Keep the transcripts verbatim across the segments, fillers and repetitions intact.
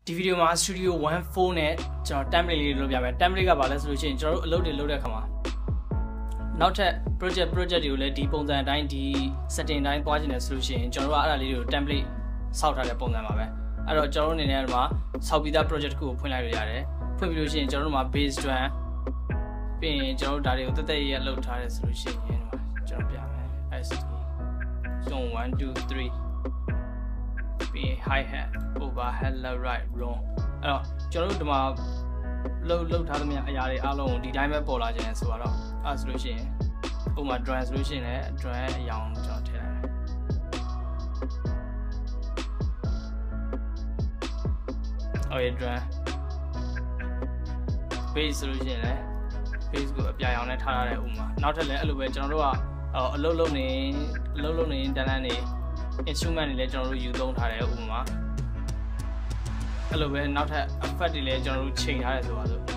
ဒီဗီဒီယိုမှာ Studio one four နဲ့ကျွန်တော် template လေးလုပ်ပြမယ် template ကဘာလဲဆိုလို့ရှိရင်ကျွန်တော်တို့အလုပ်တွေလုပ်တဲ့အခါမှာနောက်ထပ် project project တွေကိုလည်းဒီပုံစံအတိုင်းဒီ setting တိုင်းသွားခြင်းနဲ့ဆိုလို့ရှိရင်ကျွန်တော်တို့ကအဲ့ဒါလေးတွေကို template ဆောက်ထားတဲ့ပုံစံပါပဲအဲ့တော့ကျွန်တော်တို့အနေနဲ့ဒီမှာဆောက်ပြီးသား project တစ်ခုကိုဖွင့်လိုက်လို့ရတယ်ဖွင့်ပြီးလို့ရှိရင်ကျွန်တော်တို့မှာ base တွန်းပြီးရင်ကျွန်တော်တို့ဒါတွေကိုတက်တက်ရရလုပ်ထားတယ်ဆိုလို့ရှိရင်ဒီမှာကျွန်တော်ပြမယ် S D zone one two three ပြီး hi hat overhead left right wrong အဲ့တော့ကျွန်တော်တို့ဒီမှာလှုပ်လှုပ်ထားသမျှအရာတွေအားလုံးကိုဒီတိုင်းပဲပေါ်လာခြင်းဆိုတော့အဲ့ဆိုလို့ရှိရင်ဥပမာ drum ဆိုလို့ရှိရင်လည်း drum အရောင်ကျွန်တော်ထည့်လိုက်မယ်အော်ရ drum base ဆိုလို့ရှိရင်လည်း base ကိုအပြာရောင်နဲ့ထားထားတဲ့ဥပမာနောက်ထပ်လည်းအဲ့လိုပဲကျွန်တော်တို့ကအလုပ်လုပ်နေအလုပ်လုပ်နေတန်းတန်းနေ instrument တွေလည်းကျွန်တော်တို့ယူသုံးထားတယ်ဥပမာအဲ့လိုပဲနောက်ထပ် effect တွေလည်းကျွန်တော်တို့ချိန်ထားတယ်ဆိုပါစို့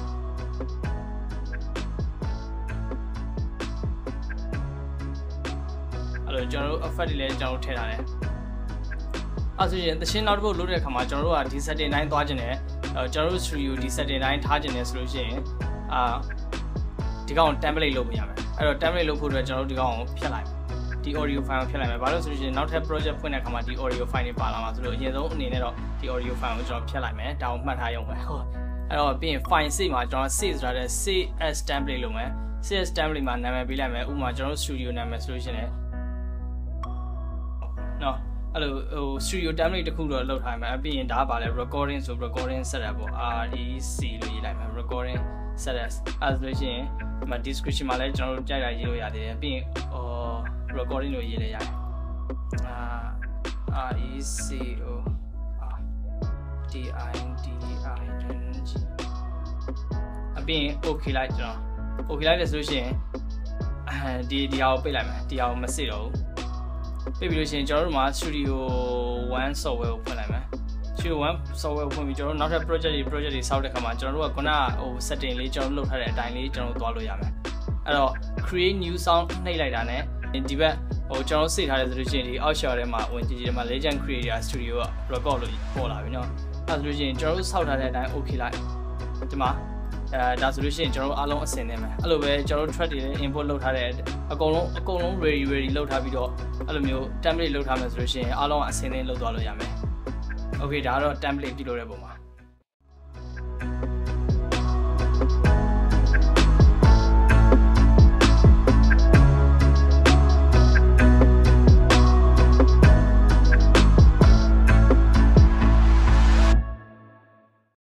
အဲ့လိုကျွန်တော်တို့ effect တွေလည်းကျွန်တော်တို့ထည့်ထားတယ်အဲ့ဆိုရင်သရှင်းနောက်တစ်ပုတ်လုပ်တဲ့အခါမှာကျွန်တော်တို့ကဒီ setting တိုင်းသွားခြင်းနဲ့ကျွန်တော်တို့ studio ဒီ setting တိုင်းထားခြင်းနဲ့ဆိုလို့ရှိရင်အာဒီကောင် template လုပ်ပြရမယ်အဲ့တော့ template လုပ်ဖို့အတွက်ကျွန်တော်တို့ဒီကောင်ကိုဖြတ်လိုက်ဒီ audio file ကိုဖြတ်လိုက်မယ်ဘာလို့ဆိုလို့ရှိရင်နောက်ထပ် project ဖွင့်တဲ့အခါမှာဒီ audio file တွေပါလာမှာဆိုလို့အရင်ဆုံးအနေနဲ့တော့ဒီ audio file ကိုကျွန်တော်ဖြတ်လိုက်မယ်ဒါကိုမှတ်ထားရုံပဲဟုတ်အဲ့တော့ပြီးရင် file save မှာကျွန်တော် save ဆိုတာတဲ့ save as template လုပ်မယ် save as template မှာနာမည်ပေးလိုက်မယ်ဥပမာကျွန်တော်တို့ studio နာမည်ဆိုလို့ရှိရင်နော်အဲ့လိုဟို studio template တစ်ခုတော့လုပ်ထားမယ်ပြီးရင်ဒါကပါလဲ recording ဆို recording setup ပေါ့ R E C လို့ရေးလိုက်မယ် recording setup အဲ့ဆိုလို့ရှိရင်ဒီမှာ description မှာလည်းကျွန်တော်တို့ကြိုက်တာရေးလို့ရသေးတယ်ပြီးရင်ဟို recording လို့ရေးလိုက်ရတယ်အာ R E C O D I D I N G အပြင် okay လိုက်ကျွန်တော် okay လိုက်တယ်ဆိုလို့ရှိရင်အဲဒီဒီဟာကိုပိတ်လိုက်မယ်ဒီဟာကိုမစစ်တော့ဘူးပိတ်ပြီးလို့ရှိရင်ကျွန်တော်တို့မှာ Studio one software ကိုဖွင့်လိုက်မယ် Studio one software ကိုဖွင့်ပြီးကျွန်တော်တို့နောက်ထပ် project တွေ project တွေဆောက်တဲ့အခါမှာကျွန်တော်တို့ကခုနကဟို setting လေးကျွန်တော်တို့လုပ်ထားတဲ့အတိုင်းလေးကျွန်တော်တို့သွားလို့ရမယ်အဲ့တော့ create new sound နှိပ်လိုက်တာ ਨੇ ဒီဘက်ဟိုကျွန်တော်စိတ်ထားတယ်ဆိုလို့ရှိရင်ဒီ outshot ထဲမှာဝင်ကြည့်ကြည့်မှာ Legend Creator Studio က record လို့ပေါ်လာပြီเนาะအဲဆိုလို့ရှိရင်ကျွန်တော်တို့ဆောက်ထားတဲ့အတိုင်း okay လိုက်ဒီမှာအဲဒါဆိုလို့ရှိရင်ကျွန်တော်တို့အားလုံးအဆင်သင့်မယ်အဲ့လိုပဲကျွန်တော်တို့ track တွေလည်း input လုပ်ထားတဲ့အကုန်လုံးအကုန်လုံး ready ready လုပ်ထားပြီးတော့အဲ့လိုမျိုး template လုပ်ထားမယ်ဆိုလို့ရှိရင်အားလုံးအဆင်သင့်လုပ်သွားလို့ရမယ် okay ဒါကတော့ template ပြုလုပ်တဲ့ပုံပါ